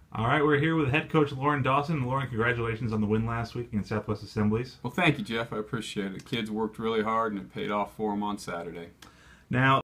All right, we're here with head coach Loren Dawson. Loren, congratulations on the win last week against Southwest Assemblies. Well, thank you, Jeff. I appreciate it. The kids worked really hard, and it paid off for them on Saturday. Now,